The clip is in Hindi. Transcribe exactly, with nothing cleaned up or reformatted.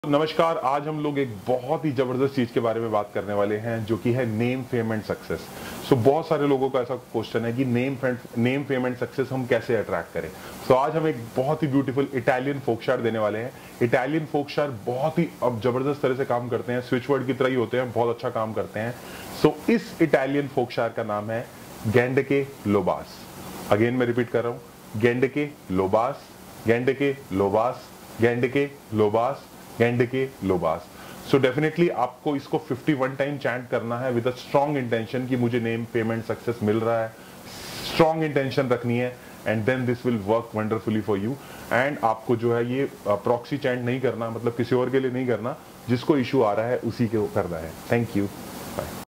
नमस्कार। आज हम लोग एक बहुत ही जबरदस्त चीज के बारे में बात करने वाले हैं जो कि है name fame and success. So बहुत सारे लोगों का ऐसा क्वेश्चन है कि name name fame and success हम कैसे अट्रैक्ट करें। सो so, आज हम एक बहुत ही ब्यूटीफुल इटालियन फोक शायर देने वाले हैं। इटालियन फोक शायर बहुत ही अब जबरदस्त तरह से काम करते हैं, स्विच वर्ड की तरह ही होते हैं, बहुत अच्छा काम करते हैं। सो so, इस इटालियन फोक शायर का नाम है गेंडके लोबास। अगेन मैं रिपीट कर रहा हूं, गेंडके लोबास, गेंडके लोबास, गेंडके लोबास, गेंडके लोबास। सो डेफिनेटली आपको इसको इक्यावन टाइम चैंट करना है विद अ स्ट्रॉन्ग इंटेंशन कि मुझे नेम पेमेंट सक्सेस मिल रहा है। स्ट्रॉन्ग इंटेंशन रखनी है and then this will work wonderfully for you. And आपको जो है ये प्रॉक्सी चैंट नहीं करना, मतलब किसी और के लिए नहीं करना, जिसको इशू आ रहा है उसी को करना है। Thank you, bye.